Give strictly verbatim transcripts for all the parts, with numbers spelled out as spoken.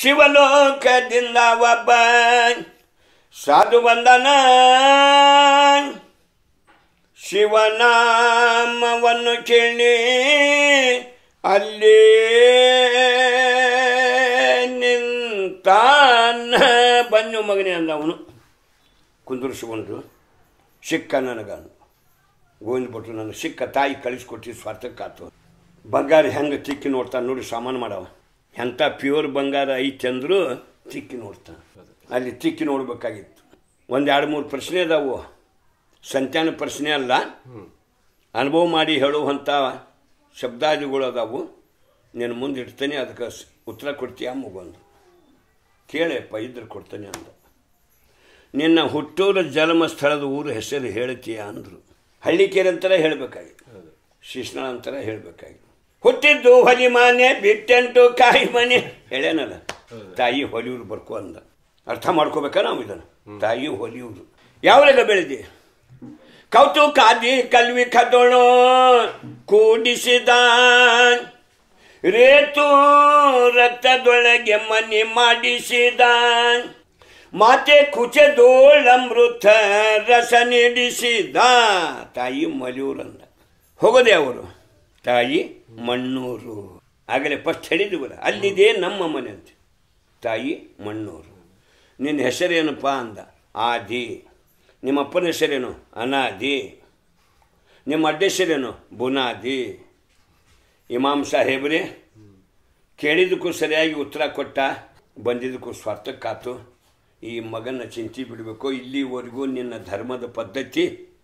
ಶಿವಲೋಕದಿಂದ ಒಬ್ಬ ಸಾಧು ಬಂದನ, ಶಿವನಾಮವನ್ನು ಕೇಳಿ ಅಲ್ಲಿ ನಿಂತಾನ. ಬನ್ನು ಮಗನೇ ಅಂದ ಅವನು. ಕುಂದುರಿಸಿಕೊಂಡು ಸಿಕ್ಕ ನನಗಂದು ಗೋವಿಂದ ಭಟ್ರು ನನ್ನ ಸಿಕ್ಕ ತಾಯಿ ಕಳಿಸ್ಕೊಟ್ಟು ಸ್ವಾರ್ಥಕ್ಕಾತು. ಬಂಗಾರ ಹೆಂಗೆ ತಿಕ್ಕಿ ನೋಡ್ತಾನೆ ನೋಡಿ, ಸಾಮಾನು ಮಾಡವ ಎಂಥ ಪ್ಯೂರ್ ಬಂಗಾರ ಐತೆ ಅಂದರೂ ತಿಕ್ಕಿ ನೋಡ್ತಾನೆ. ಅಲ್ಲಿ ತಿಕ್ಕಿ ನೋಡ್ಬೇಕಾಗಿತ್ತು. ಒಂದು ಎರಡು ಮೂರು ಪ್ರಶ್ನೆ ಅದಾವು, ಸಂತಾನ ಪ್ರಶ್ನೆ ಅಲ್ಲ, ಅನುಭವ ಮಾಡಿ ಹೇಳುವಂಥ ಶಬ್ದಾದಿಗಳು ಅದಾವು. ನೀನು ಮುಂದೆ ಇಡ್ತೇನೆ, ಅದಕ್ಕೆ ಉತ್ತರ ಕೊಡ್ತೀಯ ಮಗೊಂದು ಕೇಳಪ್ಪ, ಇದ್ರೆ ಕೊಡ್ತೇನೆ ಅಂದ. ನಿನ್ನ ಹುಟ್ಟೂರ ಜನ್ಮ ಸ್ಥಳದ ಊರು ಹೆಸರು ಹೇಳ್ತೀಯ ಅಂದರು. ಹಳ್ಳಿಕೇರಿ ಅಂತರ ಹೇಳಬೇಕಾಗಿತ್ತು, ಶಿಶ್ನಾಳ ಅಂತರ ಹೇಳಬೇಕಾಗಿತ್ತು. ಹುಟ್ಟಿದ್ದು ಹೊಲಿ ಮನೆ ಬಿಟ್ಟೆಂಟು ಕಾಯಿ ಮನೆ ಹೇಳೇನಲ್ಲ, ತಾಯಿ ಹೊಲಿಯೂರು ಬರ್ಕೋ ಅಂದ. ಅರ್ಥ ಮಾಡ್ಕೋಬೇಕಾ ನಾವು ಇದನ್ನು? ತಾಯಿ ಹೊಲಿಯೂರು. ಯಾವಾಗ ಬೆಳೆದಿ? ಕೌತುಕಾದಿ ಕಲ್ವಿ ಕದೋಳು ಕೂಡಿಸಿದ ರೇತು ರಕ್ತದೊಳಗೆ ಮನೆ ಮಾಡಿಸಿದ ಮಾತೆ ಕುಚದೋಳಮೃತ ರಸ ನೀಡಿಸಿದ. ತಾಯಿ ಮಲಿಯೂರಂದ. ಹೋಗೋದೆ ಅವರು ತಾಯಿ ಮಣ್ಣೂರು. ಆಗಲೇ ಫಸ್ಟ್ ಹೇಳಿದ್ವಲ್ಲ, ಅಲ್ಲಿದೆ ನಮ್ಮ ಮನೆ ಅಂತ. ತಾಯಿ ಮಣ್ಣೂರು. ನಿನ್ನ ಹೆಸರೇನಪ್ಪ ಅಂದ. ಆದಿ. ನಿಮ್ಮ ಅಪ್ಪನ ಹೆಸರೇನು? ಅನಾದಿ. ನಿಮ್ಮ ಅಡ್ಡ ಹೆಸರೇನು? ಬುನಾದಿ. ಇಮಾಮ್ ಸಾಹೇಬ್ರೆ ಕೇಳಿದಕ್ಕೂ ಸರಿಯಾಗಿ ಉತ್ತರ ಕೊಟ್ಟ, ಬಂದಿದ್ದಕ್ಕೂ ಸ್ವಾರ್ಥಕ್ಕಾತು. ಈ ಮಗನ ಚಿಂತೆ ಬಿಡಬೇಕು. ಇಲ್ಲಿವರೆಗೂ ನಿನ್ನ ಧರ್ಮದ ಪದ್ಧತಿ,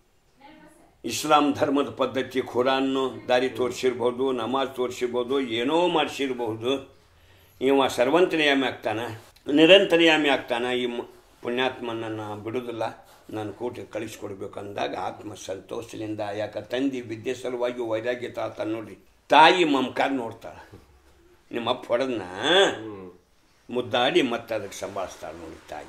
ಇಸ್ಲಾಂ ಧರ್ಮದ ಪದ್ಧತಿ, ಖುರಾನ್ನು ದಾರಿ ತೋರಿಸಿರ್ಬೋದು, ನಮಾಜ್ ತೋರಿಸಿರ್ಬೋದು, ಏನೋ ಮಾಡಿಸಿರ್ಬಹುದು. ಇವ ಸರ್ವಂತರ್ಯಾಮಿ ಆಗ್ತಾನೆ, ನಿರಂತರ್ಯಾಮಿ ಆಗ್ತಾನೆ. ಈ ಪುಣ್ಯಾತ್ಮನನ್ನು ಬಿಡೋದಿಲ್ಲ, ನಾನು ಕೂಟ ಕಳಿಸ್ಕೊಡ್ಬೇಕು ಅಂದಾಗ ಆತ್ಮ ಸಂತೋಷದಿಂದ, ಯಾಕೆ ತಂದೆ ವಿದ್ಯೆ ಸಲುವಾಗಿ ವೈರಾಗ್ಯ ತಾತ ನೋಡಿ. ತಾಯಿ ಮಮಕಾರ ನೋಡ್ತಾಳೆ. ನಿಮ್ಮ ಅಪ್ಪ ಹೊಡೆದನ್ನ ಮುದ್ದಾಡಿ ಮತ್ತೆ ಅದಕ್ಕೆ ಸಂಭಾಳಿಸ್ತಾಳೆ ನೋಡಿ ತಾಯಿ.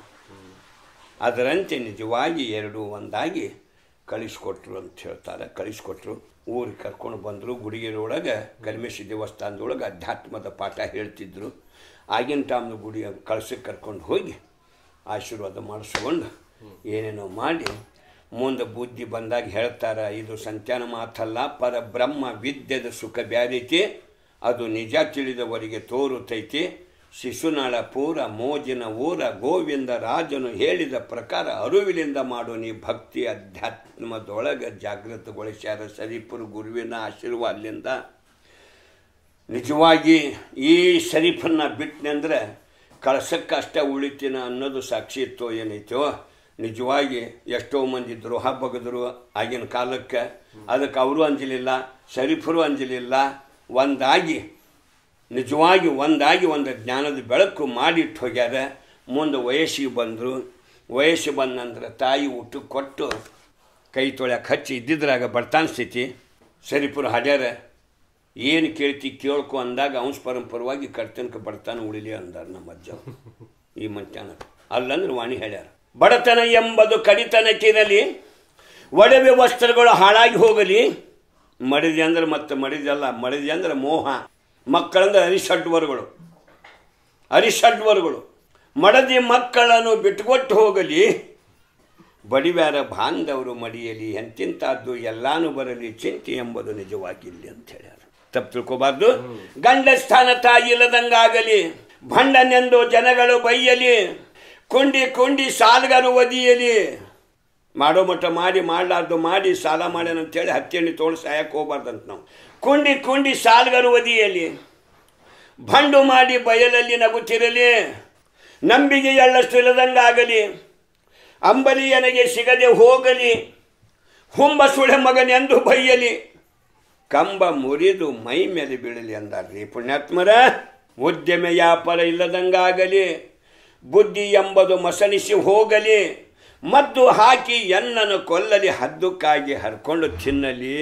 ಅದರಂತೆ ನಿಜವಾಗಿ ಎರಡೂ ಒಂದಾಗಿ ಕಳಿಸ್ಕೊಟ್ರು ಅಂತ ಹೇಳ್ತಾರೆ. ಕಳಿಸ್ಕೊಟ್ರು, ಊರಿಗೆ ಕರ್ಕೊಂಡು ಬಂದರು. ಗುಡಿಗೆರೊಳಗೆ ಕಲ್ಮೇಶಿ ದೇವಸ್ಥಾನದೊಳಗೆ ಅಧ್ಯಾತ್ಮದ ಪಾಠ ಹೇಳ್ತಿದ್ರು. ಆಗಿನ ಟೈಮ್ನ ಗುಡಿ ಕಳ್ಸಕ್ಕೆ ಕರ್ಕೊಂಡು ಹೋಗಿ ಆಶೀರ್ವಾದ ಮಾಡಿಸ್ಕೊಂಡು ಏನೇನೋ ಮಾಡಿ ಮುಂದೆ ಬುದ್ಧಿ ಬಂದಾಗ ಹೇಳ್ತಾರೆ, ಇದು ಸಂತಾನ ಮಾತಲ್ಲ, ಪರಬ್ರಹ್ಮ ವಿದ್ಯೆದ ಸುಖ ಬ್ಯಾರೀತಿ, ಅದು ನಿಜ ತಿಳಿದವರಿಗೆ ತೋರುತ್ತೈತಿ. ಶಿಶುನಾಳ ಪೂರ ಮೋಜಿನ ಊರ ಗೋವಿಂದ ರಾಜನು ಹೇಳಿದ ಪ್ರಕಾರ ಅರಿವಿನಿಂದ ಮಾಡೋ ನೀ ಭಕ್ತಿ ಅಧ್ಯಾತ್ಮದೊಳಗೆ ಜಾಗೃತಗೊಳಿಸ್ಯಾರ ಶರೀಫರ ಗುರುವಿನ ಆಶೀರ್ವಾದದಿಂದ. ನಿಜವಾಗಿ ಈ ಶರೀಫನ್ನು ಬಿಟ್ಟನೆಂದ್ರೆ ಕಳ್ಸಕ್ಕಷ್ಟೇ ಉಳಿತೀನ ಅನ್ನೋದು ಸಾಕ್ಷಿ ಇತ್ತೋ ಏನೈತೋ. ನಿಜವಾಗಿ ಎಷ್ಟೋ ಮಂದಿ ದ್ರೋಹ ಬಗೆದರು ಆಗಿನ ಕಾಲಕ್ಕೆ. ಅದಕ್ಕೆ ಅವರು ಅಂಜಲಿಲ್ಲ, ಶರೀಫರು ಅಂಜಲಿಲ್ಲ. ಒಂದಾಗಿ ನಿಜವಾಗಿ ಒಂದಾಗಿ ಒಂದು ಜ್ಞಾನದ ಬೆಳಕು ಮಾಡಿಟ್ಟು ಹೋಗ್ಯಾರ. ಮುಂದೆ ವಯಸ್ಸಿಗೆ ಬಂದರು. ವಯಸ್ಸು ಬಂದಂದ್ರೆ ತಾಯಿ ಊಟಕ್ಕೆ ಕೊಟ್ಟು ಕೈ ತೊಳ್ಯಾಕೆ ಹಚ್ಚಿ ಇದ್ದಿದ್ರಾಗ ಬರ್ತಾನ ಸ್ಥಿತಿ. ಶರೀಫರು ಹಾಡ್ಯಾರ, ಏನು ಕೇಳ್ತಿ ಕೇಳ್ಕೊ ಅಂದಾಗ ಅಂಶ ಪರಂಪರವಾಗಿ ಕರ್ತನಕ್ಕೆ ಬರ್ತಾನೆ ಉಳಿಲಿ ಅಂದಾರ ನಮ್ಮ ಅಜ್ಜ. ಈ ಮಂತ್ಯಾನ ಅಲ್ಲಂದ್ರೆ ವಾಣಿ ಹೇಳ್ಯಾರ, ಬಡತನ ಎಂಬುದು ಕಡಿತನಕ್ಕಿರಲಿ, ಒಡವೆ ವಸ್ತ್ರಗಳು ಹಾಳಾಗಿ ಹೋಗಲಿ. ಮಡಿದೆ ಅಂದ್ರೆ ಮತ್ತೆ ಮಡಿದಲ್ಲ, ಮಡಿದೆ ಅಂದ್ರೆ ಮೋಹ. ಮಕ್ಕಳಂದ್ರೆ ಅರಿಷಡ್ವರ್ಗಳು, ಅರಿಷಡ್ವರ್ಗಳು. ಮಡದಿ ಮಕ್ಕಳನ್ನು ಬಿಟ್ಟುಕೊಟ್ಟು ಹೋಗಲಿ, ಬಡಿವ್ಯಾರ ಬಾಂಧವರು ಮಡಿಯಲಿ, ಎಂತಿಂತಹದ್ದು ಎಲ್ಲಾನು ಬರಲಿ, ಚಿಂತೆ ಎಂಬುದು ನಿಜವಾಗಿಲ್ಲ ಅಂತ ಹೇಳ್ಯಾರ. ತಪ್ಪು ತಿಳ್ಕೋಬಾರ್ದು. ಗಂಡ ಸ್ಥಾನ ತಾಯಿ ಇಲ್ಲದಂಗಾಗಲಿ, ಭಂಡನೆಂದು ಜನಗಳು ಬೈಯಲಿ, ಕೊಂಡಿ ಕೊಂಡಿ ಸಾಲಗಾರು ಒದಿಯಲಿ. ಮಾಡೋ ಮಟ್ಟ ಮಾಡಿ, ಮಾಡಲಾರ್ದು ಮಾಡಿ, ಸಾಲ ಮಾಡ್ಯಾನಂತೇಳಿ ಹತ್ತೆಣ್ಣೆ ತೊಗೊಂಡು ಸಾಯಕ್ಕೆ ಹೋಗ್ಬಾರ್ದಂತ ನಾವು. ಕುಂಡಿ ಕುಂಡಿ ಸಾಲಗಾರು ಒದಿಯಲಿ, ಭಂಡು ಮಾಡಿ ಬಯಲಲ್ಲಿ ನಗುತ್ತಿರಲಿ, ನಂಬಿಗೆ ಎಳ್ಳಷ್ಟು ಇಲ್ಲದಂಗಾಗಲಿ, ಅಂಬಲಿಯನಿಗೆ ಸಿಗದೆ ಹೋಗಲಿ, ಹುಂಬ ಸುಳೆ ಮಗನೆಂದು ಬೈಯಲಿ, ಕಂಬ ಮುರಿದು ಮೈ ಮೇಲೆ ಬೀಳಲಿ ಅಂದಾರ್ರಿ ಪುಣ್ಯಾತ್ಮರ. ಉದ್ಯಮ ವ್ಯಾಪಾರ ಇಲ್ಲದಂಗಾಗಲಿ, ಬುದ್ಧಿ ಎಂಬುದು ಮಸಣಿಸಿ ಹೋಗಲಿ, ಮದ್ದು ಹಾಕಿ ಎನ್ನನ್ನು ಕೊಲ್ಲಲಿ, ಹದ್ದುಕ್ಕಾಗಿ ಹರ್ಕೊಂಡು ತಿನ್ನಲಿ,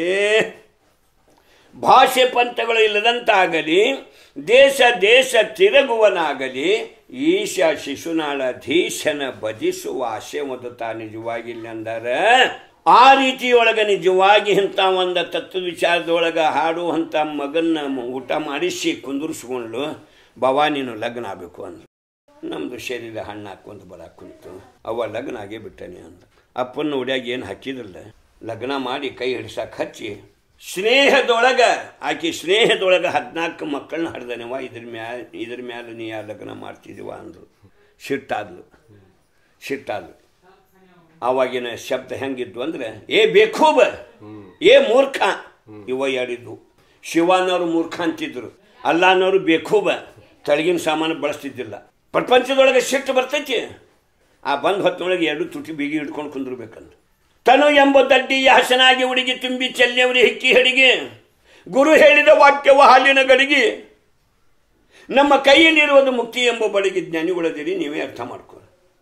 ಭಾಷೆ ಪಂಥಗಳು ಇಲ್ಲದಂತಾಗಲಿ, ದೇಶ ದೇಶ ತಿರುಗುವನಾಗಲಿ, ಈಶ ಶಿಶುನಾಳ ಧೀಶನ ಭಜಿಸುವ ಆಶೆ ಮೊದತಾ ನಿಜವಾಗಿಲ್ಲ ಅಂದಾರ. ಆ ರೀತಿಯೊಳಗೆ ನಿಜವಾಗಿ ಇಂಥ ಒಂದು ತತ್ವ ವಿಚಾರದೊಳಗೆ ಹಾಡುವಂಥ ಮಗನ್ನ ಊಟ ಮಾಡಿಸಿ ಕುಂದುರಿಸ್ಕೊಂಡು ಭವಾನಿನು ಲಗ್ನ ಆಗಬೇಕು ಅಂದ್ರು. ನಮ್ಮದು ಶರೀರ ಹಣ್ಣು ಹಾಕ್ಕೊಂಡು ಬರಕ್ಕೆ ಕುಂತು ಅವ ಲಗ್ನ ಆಗೇ ಬಿಟ್ಟನೆ ಅಂದ. ಅಪ್ಪನ ಒಡ್ಯಾಗ ಏನು ಹಾಕಿದ್ರಲ್ಲ, ಲಗ್ನ ಮಾಡಿ ಕೈ ಹಿಡ್ಸಕ್ಕೆ ಹಚ್ಚಿ ಸ್ನೇಹದೊಳಗೆ ಆಕೆ ಸ್ನೇಹದೊಳಗೆ ಹದಿನಾಲ್ಕು ಮಕ್ಕಳನ್ನ ಹಡ್ದನೆವ. ಇದ್ರ ಮ್ಯಾಲ ಇದ್ರ ಮ್ಯಾಲೆ ನೀ ಯಾ ಲಗ್ನ ಮಾಡ್ತಿದ್ದೀವ ಅಂದರು. ಸಿಟ್ಟಾದ್ಲು ಸಿಟ್ಟಾದ್ಲು ಆವಾಗಿನ ಶಬ್ದ ಹೆಂಗಿದ್ವು ಅಂದ್ರೆ, ಏ ಬೇಕೂಬ, ಏ ಮೂರ್ಖ, ಇವ ಯಾರಿದ್ವು. ಶಿವನವರು ಮೂರ್ಖ ಅಂತಿದ್ರು, ಅಲ್ಲಾನವರು ಬೇಕೂಬ, ತಳಗಿನ ಸಾಮಾನು ಬಳಸ್ತಿದ್ದಿಲ್ಲ. ಪ್ರಪಂಚದೊಳಗೆ ಸಿಟ್ಟು ಬರ್ತೈತಿ, ಆ ಬಂದು ಹೊತ್ತಿನೊಳಗೆ ಎರಡು ತುಟಿ ಬೀಗಿ ಹಿಡ್ಕೊಂಡು ಕುಂದಿರ್ಬೇಕಂತ. ತನು ಎಂಬ ದಡ್ಡಿಯ ಹಸನಾಗಿ ಹುಡುಗಿ ತುಂಬಿ ಚೆಲ್ಲೆವರಿ ಹಿಕ್ಕಿ ಹಡಿಗೆ, ಗುರು ಹೇಳಿದ ವಾಕ್ಯವ ಹಾಲಿನ ಗಡಿಗೆ, ನಮ್ಮ ಕೈಯಲ್ಲಿರುವುದು ಮುಕ್ತಿ ಎಂಬ ಬಡಿಗೆ ಜ್ಞಾನಿಗಳದಿರಿ, ನೀವೇ ಅರ್ಥ ಮಾಡ್ಕೊ.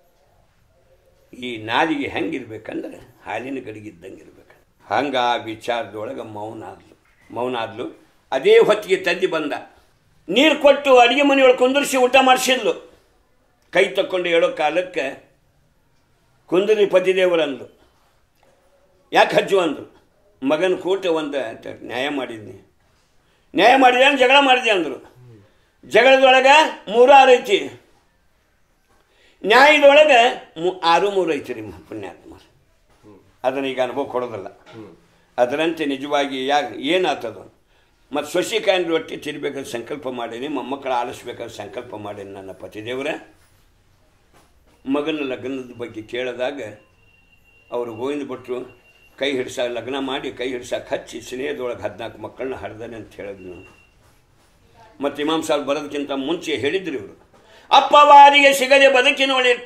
ಈ ನಾಲಿಗೆ ಹೆಂಗಿರ್ಬೇಕಂದ್ರೆ ಹಾಲಿನ ಗಡಿಗಿದ್ದಂಗೆ ಇರ್ಬೇಕು. ಹಂಗೆ ಆ ವಿಚಾರದೊಳಗೆ ಮೌನ ಆದ್ಲು ಮೌನ ಆದ್ಲು ಅದೇ ಹೊತ್ತಿಗೆ ತಂದಿ ಬಂದ, ನೀರು ಕೊಟ್ಟು ಅಡುಗೆ ಮನೆಯೊಳಗೆ ಕುಂದಿರಿಸಿ ಊಟ ಮಾಡಿಸಿದ್ಲು. ಕೈ ತಕ್ಕೊಂಡು ಹೇಳೋ ಕಾಲಕ್ಕೆ ಕುಂದರಿ ಪತಿದೇವರಂದು, ಯಾಕೆ ಹಜ್ಜು ಅಂದರು. ಮಗನ ಕೂಟ ಒಂದು ನ್ಯಾಯ ಮಾಡಿದ್ನಿ, ನ್ಯಾಯ ಮಾಡಿದೆ ಅಂದ್ರೆ ಜಗಳ ಮಾಡಿದೆ ಅಂದರು. ಜಗಳದೊಳಗೆ ಮೂರು ಆರು ಐತಿ, ನ್ಯಾಯದೊಳಗೆ ಮೂ ಆರು ಮೂರು ಐತಿ ರೀ ಪುಣ್ಯಾತ್ಮ. ಅದನ್ನು ಈಗ ಅನುಭವ ಕೊಡೋದಲ್ಲ. ಅದರಂತೆ ನಿಜವಾಗಿ ಯಾಕೆ ಏನಾಗ್ತದ. ಮತ್ತು ಸೊಸಿಕಾಯಿನ ರೊಟ್ಟಿ ತಿನ್ಬೇಕಾದ್ರೆ ಸಂಕಲ್ಪ ಮಾಡೀನಿ, ಮೊಮ್ಮಕ್ಕಳು ಆಲಿಸ್ಬೇಕಾದ್ರೆ ಸಂಕಲ್ಪ ಮಾಡೀನಿ. ನನ್ನ ಪತಿದೇವರ ಮಗನ ಲಗ್ನದ ಬಗ್ಗೆ ಕೇಳಿದಾಗ ಅವರು ಗೋವಿಂದ ಭಟ್ರು ಕೈ ಹಿಡ್ಸ ಲಗ್ನ ಮಾಡಿ ಕೈ ಹಿಡ್ಸಕ್ಕೆ ಹಚ್ಚಿ ಸ್ನೇಹದೊಳಗೆ ಹದಿನಾಲ್ಕು ಮಕ್ಕಳನ್ನ ಹಡ್ದಾನೆ ಅಂತ ಹೇಳಿದ್ರು. ಮತ್ತು ಇಮಾಮ್ ಸಾಹೇಬ್ ಬರೋದಕ್ಕಿಂತ ಮುಂಚೆ ಹೇಳಿದ್ರು ಇವರು, ಅಪ್ಪ ಆರಿಗೆ ಸಿಗದೆ ಬದುಕಿನೊಳಿಟ್ಟ,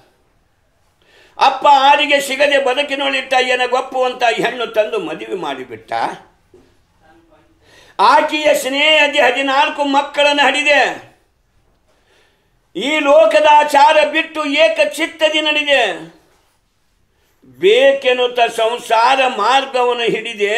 ಅಪ್ಪ ಆರಿಗೆ ಸಿಗದೆ ಬದುಕಿನೊಳಿಟ್ಟ, ಏನ ಗೊಪ್ಪುವಂತ ಹೆಣ್ಣು ತಂದು ಮದುವೆ ಮಾಡಿಬಿಟ್ಟ. ಆಕೆಯ ಸ್ನೇಹದಿ ಹದಿನಾಲ್ಕು ಮಕ್ಕಳನ್ನು ಹಡಿದೆ, ಈ ಲೋಕದ ಆಚಾರ ಬಿಟ್ಟು ಏಕ ಚಿತ್ತದಿ ನಡೆದೆ, ಬೇಕೆನ್ನುತ್ತ ಸಂಸಾರ ಮಾರ್ಗವನ್ನು ಹಿಡಿದೆ,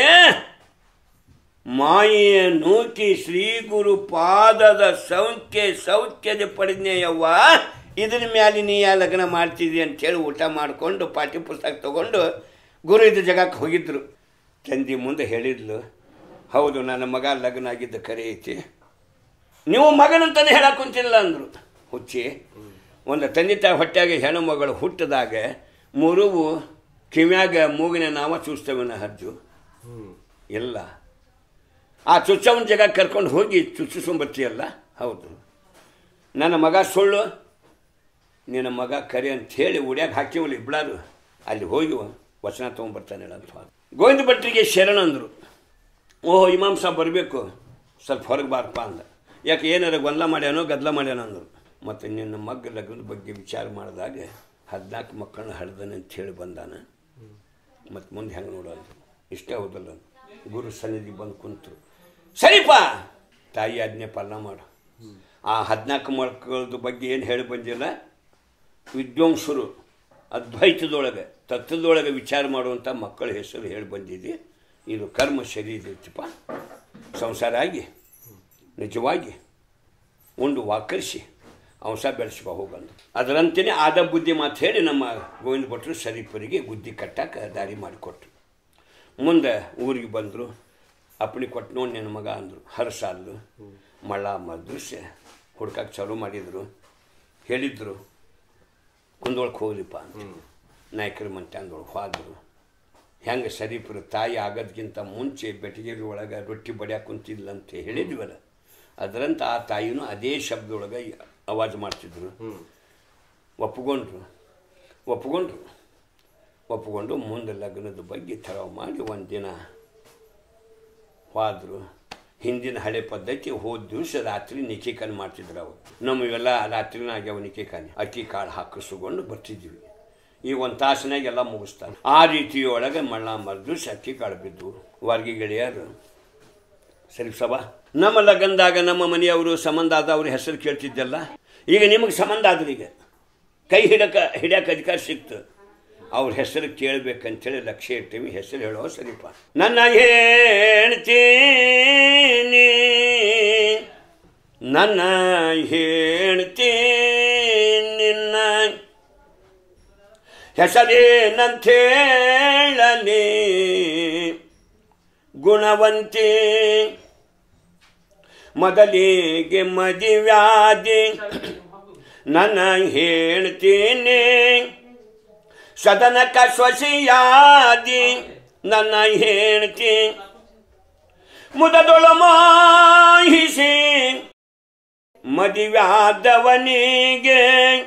ಮಾಯೆಯ ನೂಕಿ ಶ್ರೀ ಗುರು ಪಾದದ ಸೌಖ್ಯ ಸೌಖ್ಯದ ಪಡೆದ್ನೆಯವ್ವ, ಇದ್ರ ಮ್ಯಾಲೆ ನೀ ಯಾ ಲಗ್ನ ಮಾಡ್ತಿದ್ದಿ ಅಂತೇಳಿ ಊಟ ಮಾಡಿಕೊಂಡು ಪಾಠ್ಯ ಪುಸ್ತಕ ತಗೊಂಡು ಗುರು ಇದ್ದ ಜಗಕ್ಕೆ ಹೋಗಿದ್ರು. ತಂದಿ ಮುಂದೆ ಹೇಳಿದ್ಲು, ಹೌದು ನನ್ನ ಮಗ ಲಗ್ನ ಆಗಿದ್ದ ಕರೆ ಐತಿ, ನೀವು ಮಗನಂತಾನೆ ಹೇಳಕ್ಕೆ ಕುಂತಿಲ್ಲ ಅಂದರು. ಹುಚ್ಚಿ, ಒಂದು ತಂದೆ ತಾಯಿ ಹೊಟ್ಟೆಯಾಗ ಹೆಣ್ಣು ಮಗಳು ಹುಟ್ಟಿದಾಗ ಮುರುವು ಕಿವ್ಯಾಗ ಮೂಗಿನ ನಾವ ಚುಚ್ತವನ ಹಜ್ಜು ಇಲ್ಲ, ಆ ಚುಚ್ಚವನ ಜಾಗ ಕರ್ಕೊಂಡು ಹೋಗಿ ಚುಚ್ಚಿಸ್ಕೊಂಬರ್ತೀಯಲ್ಲ. ಹೌದು, ನನ್ನ ಮಗ ಸುಳ್ಳು, ನಿನ್ನ ಮಗ ಕರೆ ಅಂಥೇಳಿ ಉಡ್ಯಾಗ ಹಾಕಿವಲ್ಲ ಇಬ್ಬಳಾರು, ಅಲ್ಲಿ ಹೋಗಿ ವಚನ ತೊಗೊಂಬರ್ತಾನೆ ಅಂತ ಗೋವಿಂದ ಭಟ್ರಿಗೆ ಶರಣ ಅಂದರು. ಓಹೋ ಇಮಾಮ್ ಸಾಬ್ ಬರಬೇಕು, ಸ್ವಲ್ಪ ಹೊರಗೆ ಬಾರಪ್ಪ ಅಂದ. ಯಾಕೆ ಏನಾರ ಗೊಂದಲ ಮಾಡ್ಯಾನೋ ಗದ್ದಲ ಮಾಡ್ಯಾನೋ ಅಂದರು. ಮತ್ತು ನಿನ್ನ ಮಗ ಲಗ್ನದ ಬಗ್ಗೆ ವಿಚಾರ ಮಾಡಿದಾಗ ಹದಿನಾಲ್ಕು ಮಕ್ಕಳನ್ನ ಹಡ್ದಾನೆ ಅಂತ ಹೇಳಿ ಬಂದಾನ, ಮತ್ತು ಮುಂದೆ ಹೆಂಗೆ ನೋಡೋದು. ಇಷ್ಟೇ ಹೌದಲ್ಲ, ಗುರು ಸನ್ನಿಧಿಗೆ ಬಂದು ಕುಂತರು. ಸರಿಪ ತಾಯಿ ಆಜ್ಞೆ ಪಾಲನ ಮಾಡು. ಆ ಹದಿನಾಲ್ಕು ಮಕ್ಕಳದ ಬಗ್ಗೆ ಏನು ಹೇಳಿ ಬಂದಿಲ್ಲ, ವಿದ್ವಾಂಸರು ಅದ್ವೈತದೊಳಗೆ ತತ್ವದೊಳಗೆ ವಿಚಾರ ಮಾಡುವಂಥ ಮಕ್ಕಳ ಹೆಸರು ಹೇಳಿ ಬಂದಿದೆ. ಇದು ಕರ್ಮ ಶರೀರ ಇತ್ತಪ್ಪ, ಸಂಸಾರ ಆಗಿ ನಿಜವಾಗಿ ಉಂಡು ವಾಕರಿಸಿ ಅಂಶ ಬೆಳೆಸ್ಕೊ ಹೋಗಂದು. ಅದರಂತೆಯೇ ಆದ ಬುದ್ಧಿ ಮಾತು ಹೇಳಿ ನಮ್ಮ ಗೋವಿಂದ ಭಟ್ರು ಸರೀಪರಿಗೆ ಬುದ್ಧಿ ಕಟ್ಟಕ್ಕೆ ದಾರಿ ಮಾಡಿಕೊಟ್ರು. ಮುಂದೆ ಊರಿಗೆ ಬಂದರು. ಅಪ್ಪಣಿ ಕೊಟ್ಟು ನೋಡಿ ನನ್ನ ಮಗ ಅಂದರು. ಹರಸಾಲು ಮಳ್ಳ ಮದೃಶ್ಯ ಹುಡ್ಕಕ್ಕೆ ಚಾಲೂ ಮಾಡಿದರು. ಹೇಳಿದ್ರು ಕುಂದೊಳಗೆ ಹೋಗ್ಲಿಪ್ಪ ಅಂತ. ನಾಯಕರ ಮಂಟೆ ಅಂದೊಳಗೆ ಹೋದರು. ಹೆಂಗೆ ಸರೀಪರು ತಾಯಿ ಆಗೋದಕ್ಕಿಂತ ಮುಂಚೆ ಬೆಟಗೇರಿ ಒಳಗೆ ರೊಟ್ಟಿ ಬಡಿಯಾಕೆ ಕುಂತಿಲ್ಲ ಅಂತ ಹೇಳಿದ್ವಲ್ಲ, ಅದರಂತ ಆ ತಾಯಿನೂ ಅದೇ ಶಬ್ದದೊಳಗೆ ಆವಾಜ್ ಮಾಡ್ತಿದ್ರು. ಒಪ್ಪಿಕೊಂಡ್ರು ಒಪ್ಪಿಕೊಂಡ್ರು ಒಪ್ಪಿಕೊಂಡು ಮುಂದೆ ಲಗ್ನದ ಬಗ್ಗೆ ಥರವ್ ಮಾಡಿ ಒಂದು ದಿನ ಹೋದರು. ಹಿಂದಿನ ಹಳೆ ಪದ್ಧತಿ ಹೋದ ದಿವಸ ರಾತ್ರಿ ನಿಕೇಕನ್ ಮಾಡ್ತಿದ್ರು. ಅವರು ನಮಗೆಲ್ಲ ರಾತ್ರಿನ ಆಗ್ಯಾವ ನಿಕೇಕಾನಿ, ಅಕ್ಕಿ ಕಾಳು ಹಾಕಿಸ್ಕೊಂಡು ಬರ್ತಿದ್ವಿ. ಈಗ ಒಂದು ತಾಸಿನಾಗ ಎಲ್ಲ ಮುಗಿಸ್ತಾರೆ. ಆ ರೀತಿಯೊಳಗೆ ಮಳ್ಳ ಮರ್ದಿವ್ಸ ಅಕ್ಕಿ ಕಾಳು ಬಿದ್ದು ವರ್ಗಿ ಗೆಳೆಯರು ಸರಿ ಸಭಾ ನಮ್ಮ ಲಗ್ನದಾಗ ನಮ್ಮ ಮನೆಯವರು ಸಂಬಂಧ ಆದವ್ರ ಹೆಸರು ಕೇಳ್ತಿದ್ದಲ್ಲ. ಈಗ ನಿಮಗೆ ಸಂಬಂಧ ಆದ್ರೆ ಈಗ ಕೈ ಹಿಡಕ ಹಿಡಿಯಕ್ಕೆ ಅಧಿಕಾರ ಸಿಕ್ತು. ಅವ್ರ ಹೆಸರು ಕೇಳಬೇಕಂತೇಳಿ ಲಕ್ಷ್ಯ ಇರ್ತೀವಿ. ಹೆಸರು ಹೇಳೋ ಸರಿಪ. ನನ್ನ ಹೇಳ್ತೀನಿ ನನ್ನ ಹೇಳ್ತೀನಿ ನಿನ್ನ ಹೆಸರೇನಂತೇಳಲಿ ಗುಣವಂತಿ ಮೊದಲಿಗೆ ಮದುವ್ಯಾದಿ ನನ್ನ ಹೇಳ್ತೀನಿ ಸದನಕ ಸೊಸೆಯಾದಿ ನನ್ನ ಹೇಳ್ತಿ ಮುದದೊಳ ಮಾಹಿಸಿ ಮದುವ್ಯಾದವನಿಗೆ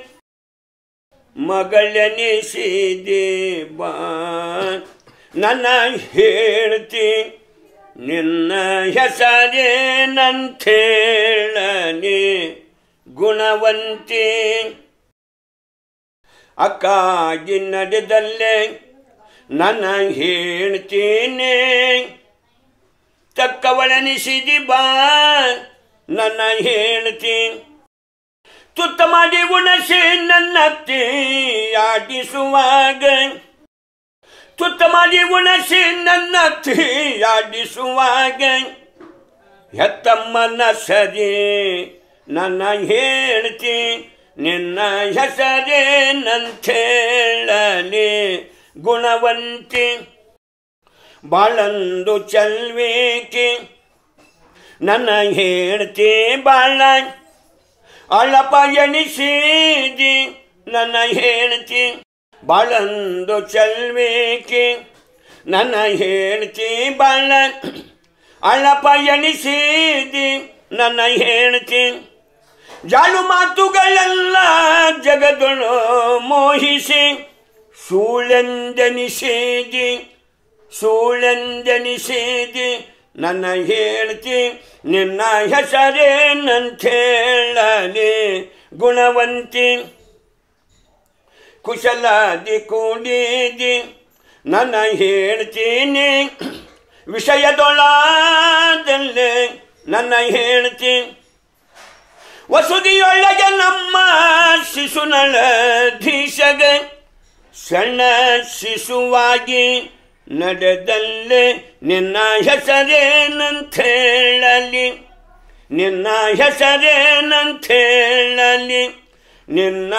ಮಗಳನಿಸಿದೆ ಬಾ ನನ್ನ ಹೇಳ್ತಿ ನಿನ್ನ ಹೆಸರೇನಂತೇಳನೆ ಗುಣವಂತಿ ಅಕ್ಕಾಗಿ ನಡೆದಲ್ಲೇ ನನ್ನ ಹೇಳ್ತೀನಿ ತಕ್ಕವಳನಿಸಿದಿ ಬಾ ನನ್ನ ಹೇಳ್ತಿ ತುತ್ತ ಮಾಡಿ ಉಣಸಿ ನನ್ನತ್ತಿ ಆಡಿಸುವಾಗ ತುತ್ತ ಮಾಡಿ ಉಣಸಿ ನನ್ನತ್ತಿ ಆಡಿಸುವಾಗ ಹೆತ್ತಮ್ಮನ ಸರಿ ನನ್ನ ಹೇಳ್ತಿ ನಿನ್ನ ಹೆಸರೇನಂತೇಳನೆ ಗುಣವಂತಿ ಬಾಳಂದು ಚಲ್ವೇಕಿ ನನ್ನ ಹೇಳ್ತಿ ಬಾಳ ಅಳಪ ಎಣಿಸಿದಿ ನನ್ನ ಹೇಳ್ತಿ ಬಾಳಂದು ಚಲ್ವೇಕಿ ನನ್ನ ಹೇಳ್ತಿ ಬಾಳ ಅಳಪ ಎಣಿಸಿದಿ ನನ್ನ ಹೇಳ್ತಿ ಜಾಳು ಮಾತುಗಳೆಲ್ಲ ಜಗದೊಳು ಮೋಹಿಸಿ ಸುಳೆಂದೆನಿಸಿದಿ ಸುಳೆಂದೆನಿಸಿದಿ ನನ್ನ ಹೇಳ್ತಿ ನಿನ್ನ ಹೆಸರೇನಂತೇಳಲಿ ಗುಣವಂತಿ ಕುಶಲಾದಿ ಕೂಡಿದಿ ನನ್ನ ಹೇಳ್ತೀನಿ ವಿಷಯದೊಳದಲ್ಲೇ ನನ್ನ ಹೇಳ್ತಿ ವಸುದಿಯೊಳಗೆ ನಮ್ಮ ಶಿಶುನಳಧೀಶಗ ಸಣ್ಣ ಶಿಶುವಾಗಿ ನಡೆದಲ್ಲೇ ನಿನ್ನ ಹೆಸರೇನಂತೇಳಲಿ ನಿನ್ನ ಹೆಸರೇನಂತೇಳಲಿ ನಿನ್ನ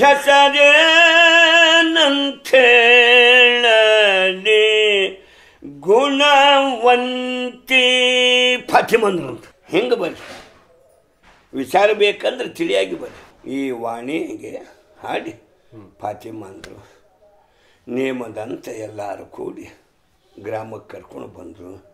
ಹೆಸರೇನಂತೇಳಲಿ ಗುಣವಂತಿ ಫಾತಿಮಂದ್ರು ಅಂತ ಹೆಂಗೆ ಬರ್ರಿ ವಿಚಾರ ಬೇಕಂದ್ರೆ ತಿಳಿಯಾಗಿ ಬರ್ರಿ ಈ ವಾಣಿಗೆ ಹಾಡಿ ಫಾತಿಮಂದ್ರು ನೇಮದಂತ ಎಲ್ಲರೂ ಕೂಡಿ ಗ್ರಾಮಕ್ಕೆ ಕರ್ಕೊಂಡು ಬಂದರು.